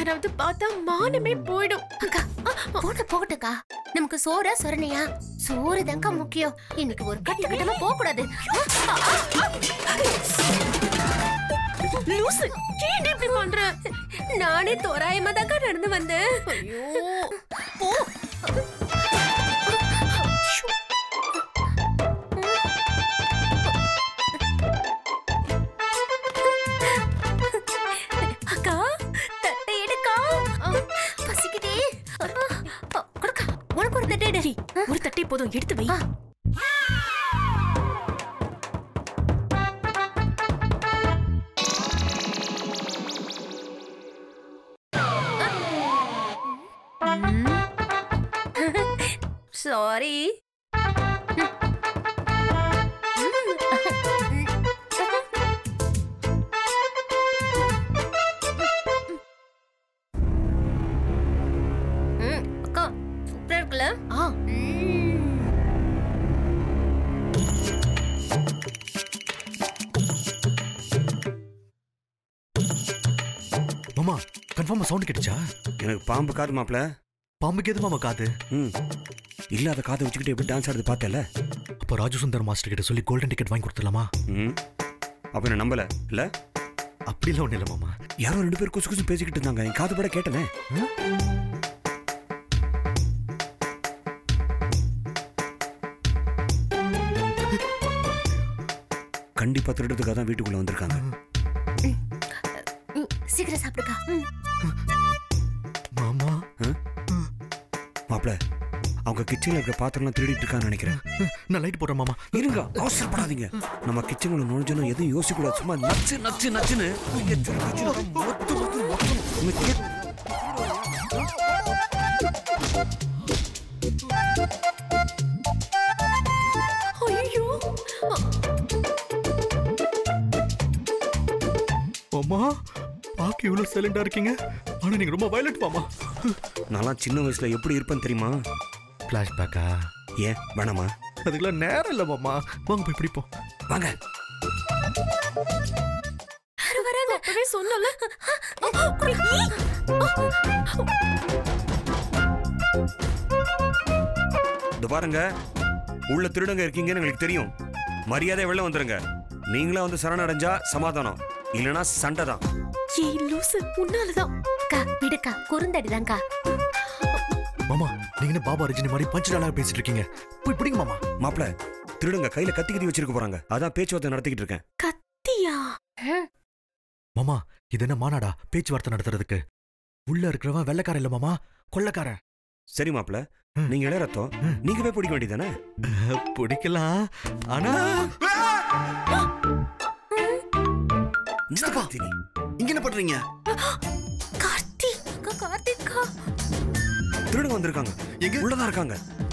யாராவது பார்த்தா மானமே போயிடும். அக்கா போகட்டுக்கா. நமக்கு சோறா சொரணையா? சோறு தான்க்கா முக்கியம். இன்னைக்கு ஒரு கட்டமா போக கூடாது. லூசு, ஏன் இப்படி பண்ற? நானே தோராயமா தான் நடந்து வந்தேன். ஐயோ போ. அக்கா தட்டை எடுக்கா. பசிக்குதே. கொடுக்கா, உனக்கு ஒரு தட்டை எடு. ஒரு தட்டை போதும், எடுத்து வை. சாரி. அக்கா சூப்பரா இருக்குல்ல? மாமா கன்ஃபார்மா சவுண்ட் கேட்டுச்சா? எனக்கு பாம்பு காது மாப்ள. பாம்புக்கு எது மாமா காது? இல்லாத காதை வச்சுக்கிட்டு எப்படி டான்ஸ் ஆடுது பார்த்தல? அப்ப ராஜு சுந்தர் மாஸ்டர் கிட்ட சொல்லி கோல்டன் டிக்கெட் வாங்கி கொடுத்துடலாமா? அப்ப என்ன நம்பல இல்ல? அப்படிலாம் ஒண்ணு இல்ல மாமா. யாரோ 2 பேர் குசு குசு பேசிக்கிட்டு இருந்தாங்க, என் காது பட கேட்டனே. கண்டிப்பா திருடுறதுக்காக தான் வீட்டுக்குள்ள வந்திருக்காங்க. சீக்கிரம் சாப்பிடுக்கா. மாமா மாப்ள, அவங்க கிச்சன்ல இருக்க பாத்திரம்லாம் திருடிட்டு இருக்கான்னு நினைக்கிறேன். நான் லைட் போடுறேன் மாமா. இருங்க, அவசரப்படாதீங்க. நம்ம கிச்சன்ல நுழைஞ்சோம் எதுவும் யோசிக்க கூடாது. சும்மா நச்சு நச்சு நச்சுன்னு மாமா பாக்க இவ்வளவு சைலண்டா இருக்கீங்க, ஆனா நீங்க ரொம்ப வயலண்ட் மாமா. நான் சின்ன வயசுல எப்படி இருப்பேன் தெரியுமா? பிளாஷ்பேக்கா? ஏன் வேணாமா? அதுக்கெல்லாம் நேரம் இல்ல மாமா. வாங்க போய் பிடிப்போம். வாங்க. வராங்க. அப்பவே சொன்னல. இது பாருங்க, உள்ள திருடங்க இருக்கீங்கன்னு எனக்கு தெரியும். மரியாதை வெளில வந்துருங்க. நீங்களா வந்து சரணடைஞ்சா சமாதானம், இல்லனா சண்டை தான். ஏய் லூசு, உன்னாலதான். அக்கா விடுக்கா, குறுந்தடிதான்க்கா. மாமா நீங்க என்ன பாபா ரஜினி மாதிரி பஞ்ச் டாலா பேசிட்டு இருக்கீங்க? போய் பிடிங்க மாமா. மாப்ள, திருடுங்க கையில கத்தி கத்தி வச்சிருக்க போறாங்க. அதான் பேச்சுவார்த்தை நடத்திக்கிட்டு இருக்கேன். கத்தியா? மாமா இது என்ன மாநாடா பேச்சுவார்த்தை நடத்துறதுக்கு? உள்ள இருக்கிறவன் வெள்ளக்காரன் இல்ல மாமா, கொள்ளக்காரன். சரி மாப்ள, நீங்க இளைய ரத்தம், நீங்க போய் பிடிக்க வேண்டியதானே? பிடிக்கலாம், ஆனா இங்க என்ன பண்றீங்க? கார்த்திகா திருடுங்க வந்திருக்காங்க. எங்க? உள்ளதான் இருக்காங்க.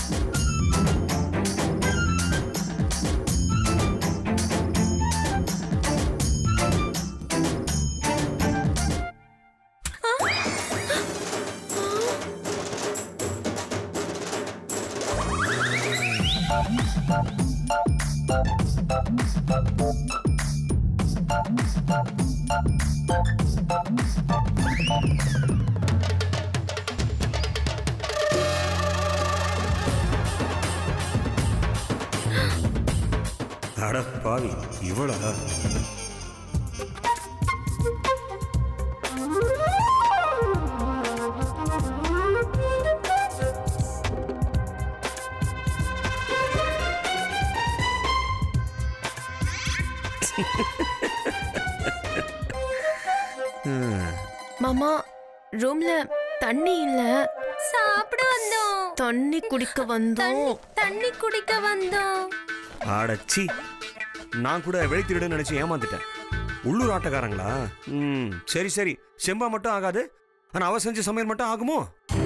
அட பாவி, இவ்வளவு மாமா ரூம்ல தண்ணி இல்ல. சாப்பிட வந்தோம். தண்ணி குடிக்க வந்தோம். தண்ணி குடிக்க வந்தோம். ஆடச்சி, நான் கூட வெளி திருடுன்னு நினைச்சு ஏமாந்துட்டேன். உள்ளூர் ஆட்டக்காரங்களா? சரி சரி, செம்பா மட்டும் ஆகாது, ஆனா அவ செஞ்ச சமையல் மட்டும் ஆகுமோ?